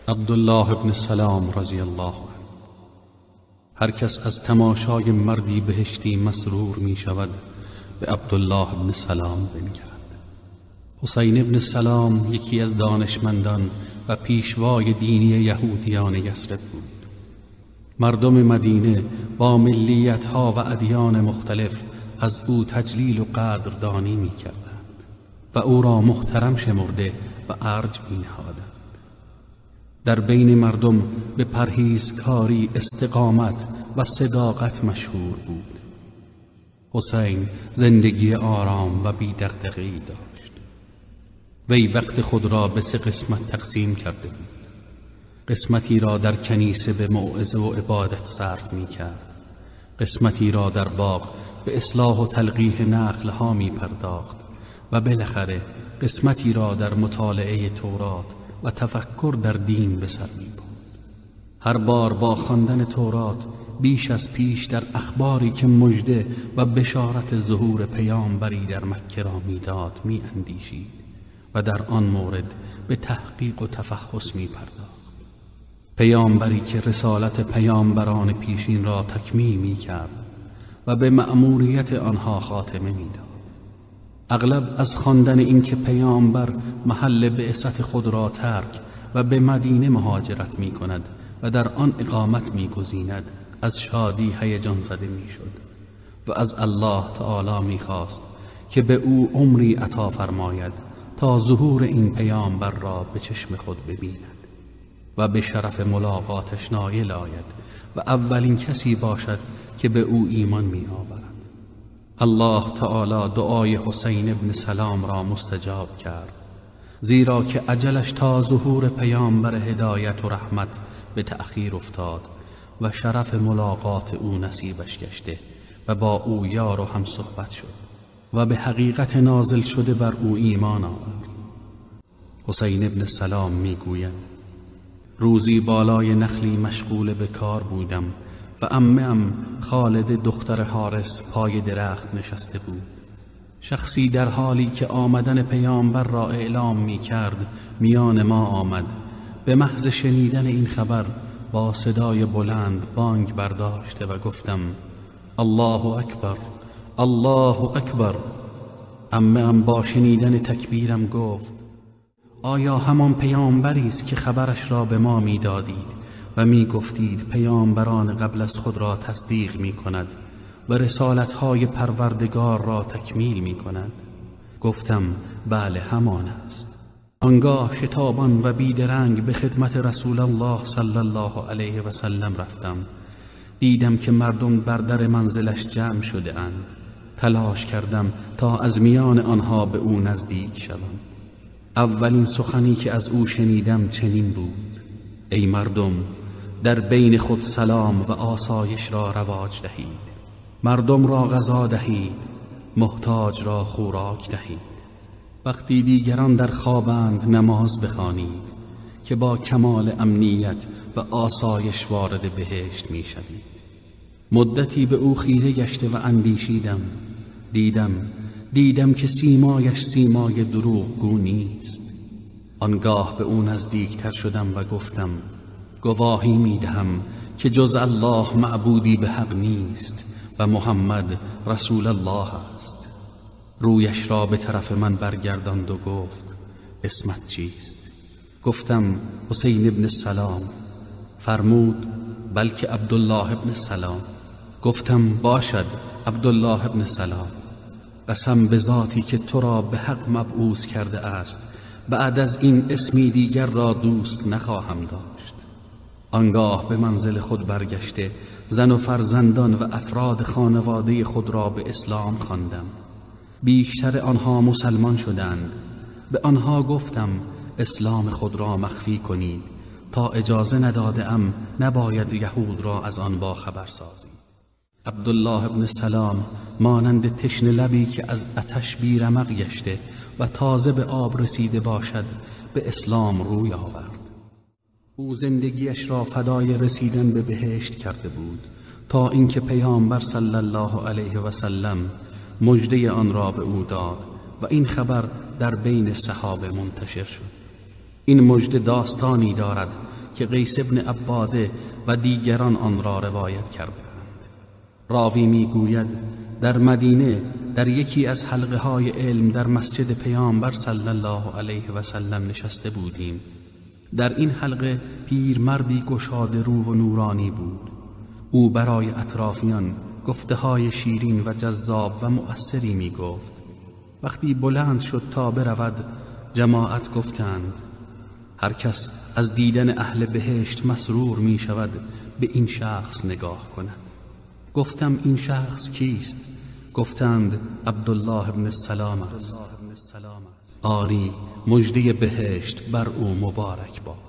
عبدالله ابن سلام رضی الله عنه. هر کس از تماشای مردی بهشتی مسرور می شود به عبدالله ابن سلام بنگرد. حسین ابن سلام یکی از دانشمندان و پیشوای دینی یهودیان یثرب بود. مردم مدینه با ملیت‌ها و ادیان مختلف از او تجلیل و قدردانی می کردند و او را محترم شمرده و ارج می نهادند. در بین مردم به پرهیزکاری، استقامت و صداقت مشهور بود. حسین زندگی آرام و بی دغدغه‌ای داشت. وی وقت خود را به 3 قسمت تقسیم کرده بود. قسمتی را در کنیسه به موعظه و عبادت صرف می کرد. قسمتی را در باغ به اصلاح و تلقیح نخلها می پرداخت و بالاخره قسمتی را در مطالعه تورات و تفکر در دین به سر می برد. هر بار با خواندن تورات بیش از پیش در اخباری که مژده و بشارت ظهور پیامبری در مکه را میداد می اندیشید و در آن مورد به تحقیق و تفحص می پرداخت. پیامبری که رسالت پیامبران پیشین را تکمیل می کرد و به مأموریت آنها خاتمه می داد. اغلب از خواندن این که پیامبر محل بعثت خود را ترک و به مدینه مهاجرت می کند و در آن اقامت می گزیند از شادی هیجان زده می شد و از الله تعالی می خواست که به او عمری عطا فرماید تا ظهور این پیامبر را به چشم خود ببیند و به شرف ملاقاتش نایل آید و اولین کسی باشد که به او ایمان می آورد. الله تعالی دعای حسین ابن سلام را مستجاب کرد، زیرا که اجلش تا ظهور پیامبر هدایت و رحمت به تأخیر افتاد و شرف ملاقات او نصیبش گشته و با او یار و هم صحبت شد و به حقیقت نازل شده بر او ایمان آورد. حسین ابن سلام می گوید روزی بالای نخلی مشغول به کار بودم و عمه‌ام خالد دختر حارس پای درخت نشسته بود. شخصی در حالی که آمدن پیامبر را اعلام می کرد میان ما آمد. به محض شنیدن این خبر با صدای بلند بانگ برداشته و گفتم الله اکبر، الله اکبر. عمه‌ام با شنیدن تکبیرم گفت آیا همان پیامبری است که خبرش را به ما می دادید و می گفتید پیامبران قبل از خود را تصدیق می کند و رسالتهای پروردگار را تکمیل می کند؟ گفتم بله همان است. آنگاه شتابان و بیدرنگ به خدمت رسول الله صلی الله علیه و سلم رفتم. دیدم که مردم بر در منزلش جمع شده اند. تلاش کردم تا از میان آنها به او نزدیک شوم. اولین سخنی که از او شنیدم چنین بود: ای مردم، در بین خود سلام و آسایش را رواج دهید. مردم را غذا دهید، محتاج را خوراک دهید. وقتی دیگران در خوابند نماز بخوانید که با کمال امنیت و آسایش وارد بهشت می شوید. مدتی به او خیره گشته و اندیشیدم. دیدم که سیمایش سیمای دروغگو نیست. آنگاه به او نزدیکتر شدم و گفتم گواهی می دهم که جز الله معبودی به حق نیست و محمد رسول الله است. رویش را به طرف من برگرداند و گفت اسمت چیست؟ گفتم حسین ابن سلام. فرمود بلکه عبدالله ابن سلام. گفتم باشد عبدالله ابن سلام. قسم به ذاتی که تو را به حق مبعوث کرده است، بعد از این اسمی دیگر را دوست نخواهم داشت. آنگاه به منزل خود برگشته زن و فرزندان و افراد خانواده خود را به اسلام خواندم. بیشتر آنها مسلمان شدند. به آنها گفتم اسلام خود را مخفی کنید، تا اجازه نداده ام نباید یهود را از آن با خبر سازید. عبدالله ابن سلام مانند تشنه لبی که از آتش بیرمق گشته و تازه به آب رسیده باشد به اسلام روی آورد. او زندگیش را فدای رسیدن به بهشت کرده بود تا اینکه پیامبر صلی الله علیه و سلم مژده آن را به او داد و این خبر در بین صحابه منتشر شد. این مژده داستانی دارد که قیس ابن عباده و دیگران آن را روایت کردند. راوی میگوید در مدینه در یکی از حلقه های علم در مسجد پیامبر صلی الله علیه و سلم نشسته بودیم. در این حلقه پیرمردی گشاده رو و نورانی بود. او برای اطرافیان گفته های شیرین و جذاب و مؤثری می گفت. وقتی بلند شد تا برود، جماعت گفتند هر کس از دیدن اهل بهشت مسرور می شود به این شخص نگاه کند. گفتم این شخص کیست؟ گفتند عبدالله ابن السلام است. آری، مژده بهشت بر او مبارک باد.